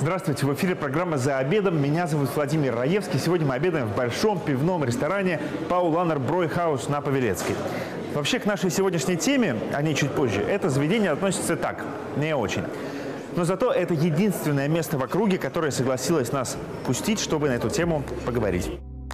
Здравствуйте, в эфире программа «За обедом». Меня зовут Владимир Раевский. Сегодня мы обедаем в большом пивном ресторане Paulaner Bräuhaus на Павелецкой. Вообще, к нашей сегодняшней теме, о ней чуть позже, это заведение относится так, не очень. Но зато это единственное место в округе, которое согласилось нас пустить, чтобы на эту тему поговорить.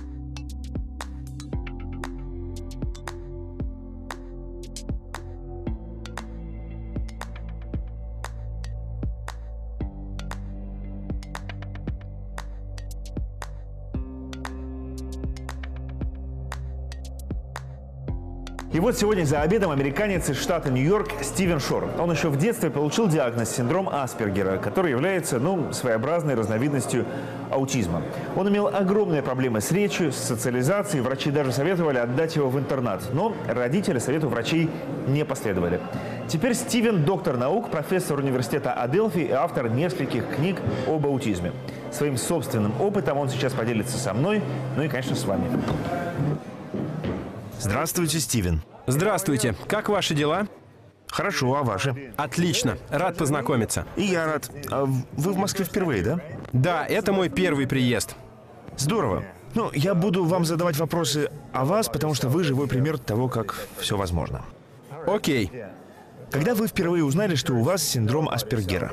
И вот сегодня за обедом американец из штата Нью-Йорк Стивен Шор. Он еще в детстве получил диагноз синдром Аспергера, который является, своеобразной разновидностью аутизма. Он имел огромные проблемы с речью, с социализацией. Врачи даже советовали отдать его в интернат. Но родители совету врачей не последовали. Теперь Стивен – доктор наук, профессор университета Аделфи и автор нескольких книг об аутизме. Своим собственным опытом он сейчас поделится со мной, и, конечно, с вами. Здравствуйте, Стивен. Здравствуйте. Как ваши дела? Хорошо, а ваши? Отлично. Рад познакомиться. И я рад. А вы в Москве впервые, да? Да, это мой первый приезд. Здорово. Я буду вам задавать вопросы о вас, потому что вы живой пример того, как все возможно. Окей. Когда вы впервые узнали, что у вас синдром Аспергера?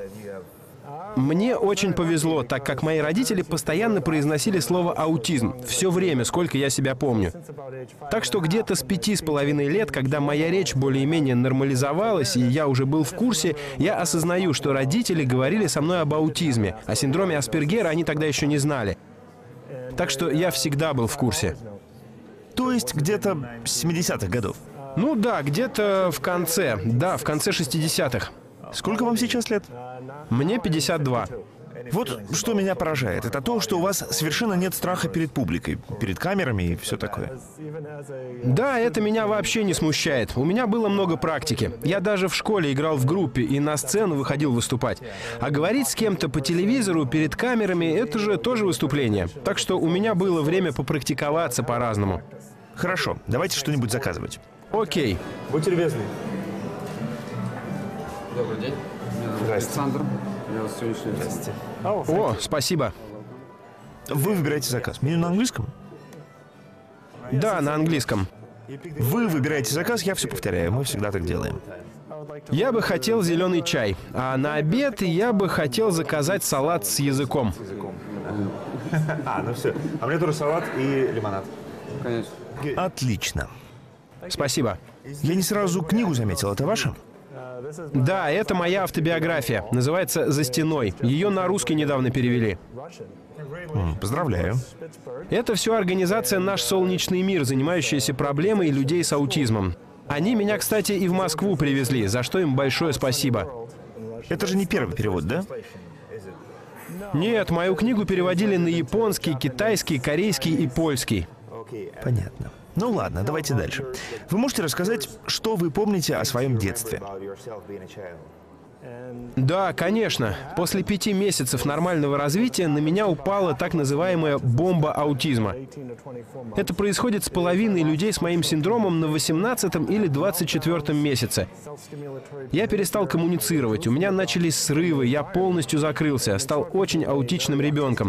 Мне очень повезло, так как мои родители постоянно произносили слово «аутизм» все время, сколько я себя помню. Так что где-то с 5,5 лет, когда моя речь более-менее нормализовалась, и я уже был в курсе, я осознаю, что родители говорили со мной об аутизме. О синдроме Аспергера они тогда еще не знали. Так что я всегда был в курсе. То есть где-то с 70-х годов? Да, где-то в конце 60-х. Сколько вам сейчас лет? Мне 52. Вот что меня поражает, это то, что у вас совершенно нет страха перед публикой, перед камерами и все такое. Да, это меня вообще не смущает. У меня было много практики. Я даже в школе играл в группе и на сцену выходил выступать. А говорить с кем-то по телевизору перед камерами — это же тоже выступление. Так что у меня было время попрактиковаться по-разному. Хорошо, давайте что-нибудь заказывать. Окей. Будьте любезны. Добрый день. Меня зовут Александр. Я вас сегодняшний Здравствуйте. О, спасибо. Вы выбираете заказ. Меню на английском? Да, на английском. Вы выбираете заказ, я все повторяю. Мы всегда так делаем. Я бы хотел зеленый чай, а на обед я бы хотел заказать салат с языком. Все. А мне тоже салат и лимонад. Конечно. Отлично. Спасибо. Я не сразу книгу заметил. Это ваша? Да, это моя автобиография. Называется «За стеной». Ее на русский недавно перевели. Поздравляю. Это все организация «Наш солнечный мир», занимающаяся проблемой людей с аутизмом. Они меня, кстати, и в Москву привезли, за что им большое спасибо. Это же не первый перевод, да? Нет, мою книгу переводили на японский, китайский, корейский и польский. Понятно. Ладно, давайте дальше. Вы можете рассказать, что вы помните о своем детстве? Да, конечно. После 5 месяцев нормального развития на меня упала так называемая бомба аутизма. Это происходит с половиной людей с моим синдромом на 18 или 24 месяце. Я перестал коммуницировать, у меня начались срывы, я полностью закрылся, стал очень аутичным ребенком.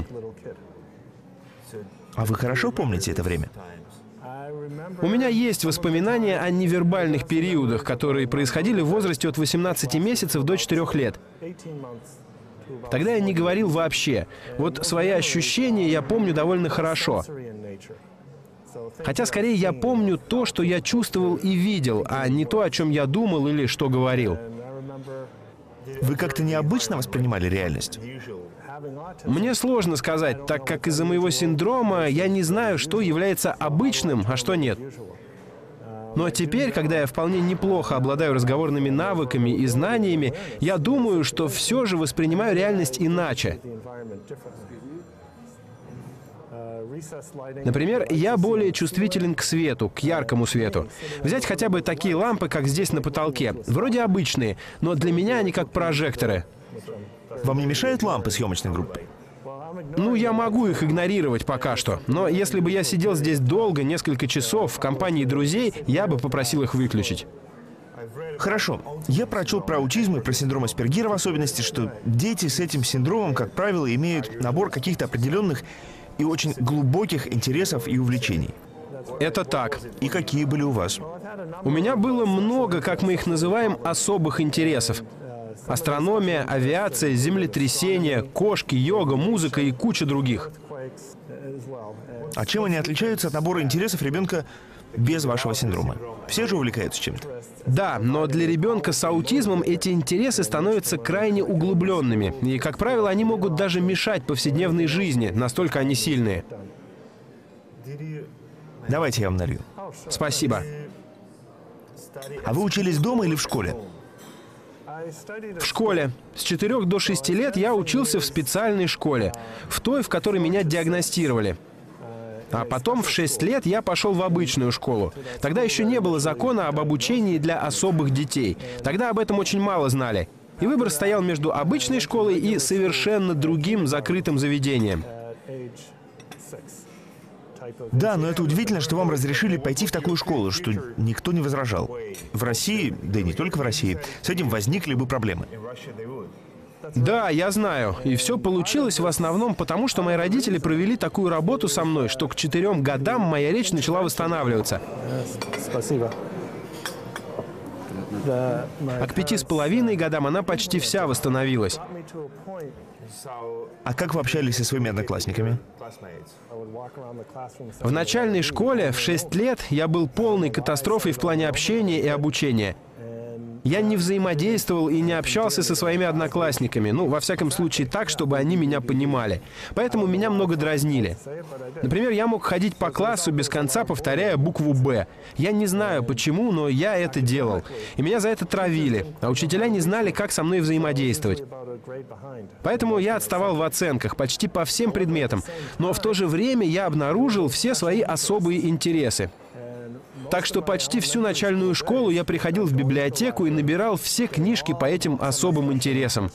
А вы хорошо помните это время? У меня есть воспоминания о невербальных периодах, которые происходили в возрасте от 18 месяцев до 4 лет. Тогда я не говорил вообще. Вот свои ощущения я помню довольно хорошо. Хотя скорее я помню то, что я чувствовал и видел, а не то, о чем я думал или что говорил. Вы как-то необычно воспринимали реальность? Мне сложно сказать, так как из-за моего синдрома я не знаю, что является обычным, а что нет. Но теперь, когда я вполне неплохо обладаю разговорными навыками и знаниями, я думаю, что все же воспринимаю реальность иначе. Например, я более чувствителен к свету, к яркому свету. Взять хотя бы такие лампы, как здесь на потолке. Вроде обычные, но для меня они как прожекторы. Вам не мешают лампы съемочной группы? Я могу их игнорировать пока что. Но если бы я сидел здесь долго, несколько часов, в компании друзей, я бы попросил их выключить. Хорошо. Я прочел про аутизм и про синдром Аспергера в особенности, что дети с этим синдромом, как правило, имеют набор каких-то определенных и очень глубоких интересов и увлечений. Это так. И какие были у вас? У меня было много, как мы их называем, особых интересов. Астрономия, авиация, землетрясения, кошки, йога, музыка и куча других. А чем они отличаются от набора интересов ребенка без вашего синдрома? Все же увлекаются чем-то. Да, но для ребенка с аутизмом эти интересы становятся крайне углубленными. И, как правило, они могут даже мешать повседневной жизни, настолько они сильные. Давайте я вам налью. Спасибо. А вы учились дома или в школе? В школе. С 4 до 6 лет я учился в специальной школе, в той, в которой меня диагностировали. А потом в 6 лет я пошел в обычную школу. Тогда еще не было закона об обучении для особых детей. Тогда об этом очень мало знали. И выбор стоял между обычной школой и совершенно другим закрытым заведением. Да, но это удивительно, что вам разрешили пойти в такую школу, что никто не возражал. В России, да и не только в России, с этим возникли бы проблемы. Да, я знаю. И все получилось в основном потому, что мои родители провели такую работу со мной, что к 4 годам моя речь начала восстанавливаться. Спасибо. А к 5,5 годам она почти вся восстановилась. А как вы общались со своими одноклассниками? В начальной школе в 6 лет я был полной катастрофой в плане общения и обучения. Я не взаимодействовал и не общался со своими одноклассниками. Ну, во всяком случае, так, чтобы они меня понимали. Поэтому меня много дразнили. Например, я мог ходить по классу без конца, повторяя букву «Б». Я не знаю почему, но я это делал. И меня за это травили. А учителя не знали, как со мной взаимодействовать. Поэтому я отставал в оценках почти по всем предметам. Но в то же время я обнаружил все свои особые интересы. Так что почти всю начальную школу я приходил в библиотеку и набирал все книжки по этим особым интересам.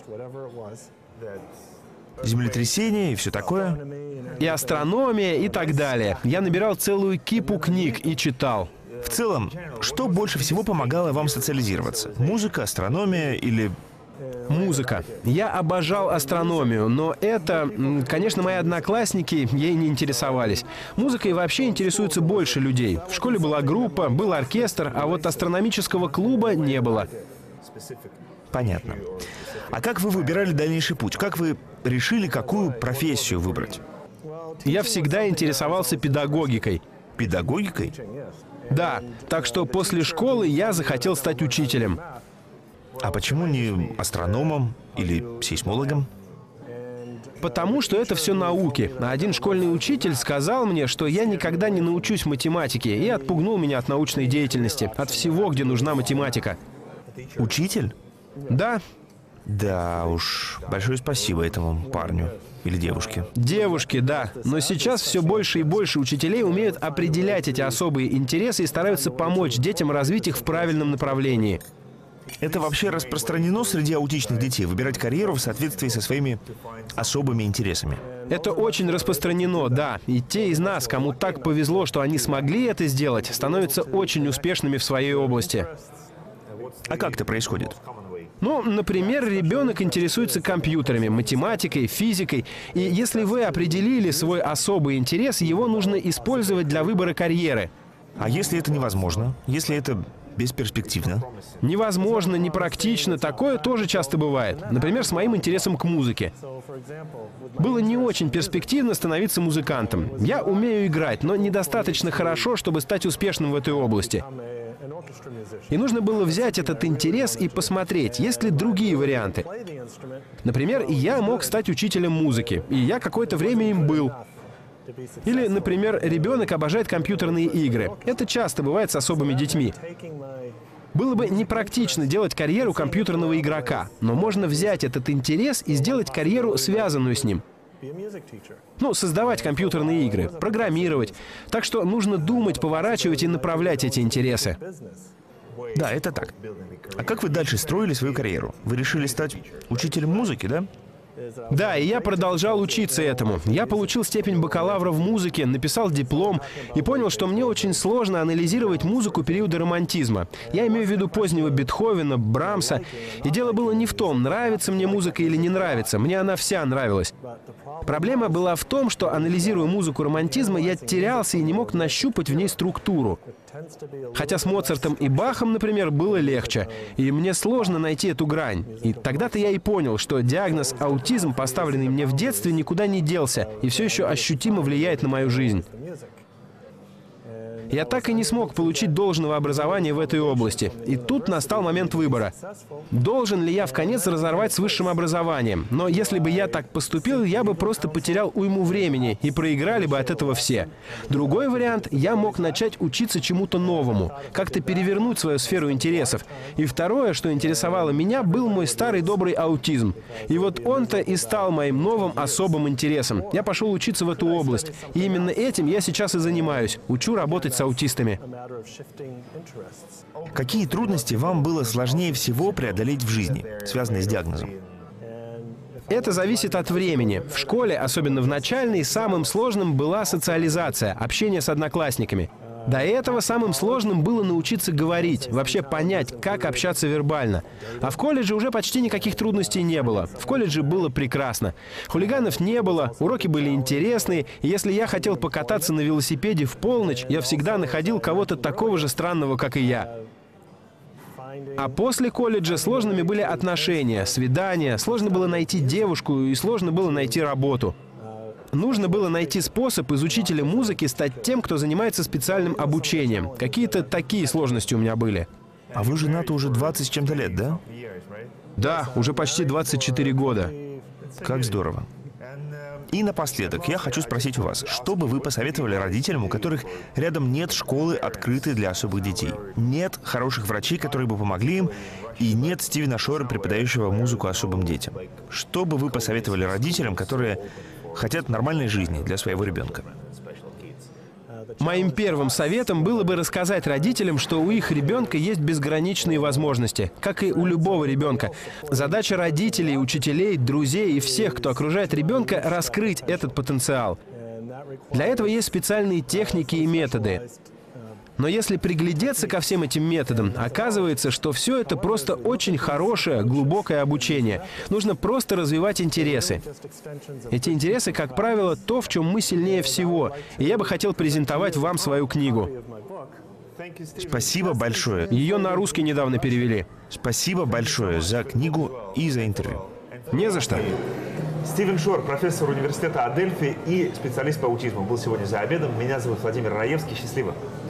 Землетрясение и все такое? И астрономия, и так далее. Я набирал целую кипу книг и читал. В целом, что больше всего помогало вам социализироваться? Музыка, астрономия или... Музыка. Я обожал астрономию, но это, конечно, мои одноклассники ей не интересовались. Музыкой вообще интересуется больше людей. В школе была группа, был оркестр, а вот астрономического клуба не было. Понятно. А как вы выбирали дальнейший путь? Как вы решили, какую профессию выбрать? Я всегда интересовался педагогикой. Педагогикой? Да, так что после школы я захотел стать учителем. А почему не астрономом или сейсмологом? Потому что это все науки. А один школьный учитель сказал мне, что я никогда не научусь математике, и отпугнул меня от научной деятельности, от всего, где нужна математика. Учитель? Да. Да уж, большое спасибо этому парню или девушке. Девушки, да. Но сейчас все больше и больше учителей умеют определять эти особые интересы и стараются помочь детям развить их в правильном направлении. Это вообще распространено среди аутичных детей, выбирать карьеру в соответствии со своими особыми интересами? Это очень распространено, да. И те из нас, кому так повезло, что они смогли это сделать, становятся очень успешными в своей области. А как это происходит? Ну, например, ребенок интересуется компьютерами, математикой, физикой. И если вы определили свой особый интерес, его нужно использовать для выбора карьеры. А если это невозможно? Если это бесперспективно? Невозможно, непрактично. Такое тоже часто бывает. Например, с моим интересом к музыке. Было не очень перспективно становиться музыкантом. Я умею играть, но недостаточно хорошо, чтобы стать успешным в этой области. И нужно было взять этот интерес и посмотреть, есть ли другие варианты. Например, я мог стать учителем музыки, и я какое-то время им был. Или, например, ребенок обожает компьютерные игры. Это часто бывает с особыми детьми. Было бы непрактично делать карьеру компьютерного игрока, но можно взять этот интерес и сделать карьеру, связанную с ним. Ну, создавать компьютерные игры, программировать. Так что нужно думать, поворачивать и направлять эти интересы. Да, это так. А как вы дальше строили свою карьеру? Вы решили стать учителем музыки, да? Да, и я продолжал учиться этому. Я получил степень бакалавра в музыке, написал диплом и понял, что мне очень сложно анализировать музыку периода романтизма. Я имею в виду позднего Бетховена, Брамса. И дело было не в том, нравится мне музыка или не нравится. Мне она вся нравилась. Проблема была в том, что, анализируя музыку романтизма, я терялся и не мог нащупать в ней структуру. Хотя с Моцартом и Бахом, например, было легче. И мне сложно найти эту грань. И тогда-то я и понял, что диагноз аутизм, поставленный мне в детстве, никуда не делся и все еще ощутимо влияет на мою жизнь. Я так и не смог получить должного образования в этой области. И тут настал момент выбора. Должен ли я вконец разорвать с высшим образованием? Но если бы я так поступил, я бы просто потерял уйму времени, и проиграли бы от этого все. Другой вариант — я мог начать учиться чему-то новому, как-то перевернуть свою сферу интересов. И второе, что интересовало меня, был мой старый добрый аутизм. И вот он-то и стал моим новым особым интересом. Я пошел учиться в эту область. И именно этим я сейчас и занимаюсь. Учу работать с аутистами. Какие трудности вам было сложнее всего преодолеть в жизни, связанные с диагнозом? Это зависит от времени. В школе, особенно в начальной, самым сложным была социализация, общение с одноклассниками. До этого самым сложным было научиться говорить, вообще понять, как общаться вербально. А в колледже уже почти никаких трудностей не было. В колледже было прекрасно. Хулиганов не было, уроки были интересные, и если я хотел покататься на велосипеде в полночь, я всегда находил кого-то такого же странного, как и я. А после колледжа сложными были отношения, свидания, сложно было найти девушку и сложно было найти работу. Нужно было найти способ из учителя музыки стать тем, кто занимается специальным обучением. Какие-то такие сложности у меня были. А вы женаты уже 20 с чем-то лет, да? Да, уже почти 24 года. Как здорово. И напоследок я хочу спросить у вас, что бы вы посоветовали родителям, у которых рядом нет школы, открытой для особых детей? Нет хороших врачей, которые бы помогли им, и нет Стивена Шора, преподающего музыку особым детям. Что бы вы посоветовали родителям, которые хотят нормальной жизни для своего ребенка? Моим первым советом было бы рассказать родителям, что у их ребенка есть безграничные возможности, как и у любого ребенка. Задача родителей, учителей, друзей и всех, кто окружает ребенка, раскрыть этот потенциал. Для этого есть специальные техники и методы. Но если приглядеться ко всем этим методам, оказывается, что все это просто очень хорошее, глубокое обучение. Нужно просто развивать интересы. Эти интересы, как правило, то, в чем мы сильнее всего. И я бы хотел презентовать вам свою книгу. Спасибо большое. Ее на русский недавно перевели. Спасибо большое за книгу и за интервью. Не за что. Стивен Шор, профессор университета Адельфи и специалист по аутизму, был сегодня за обедом. Меня зовут Владимир Раевский. Счастливо.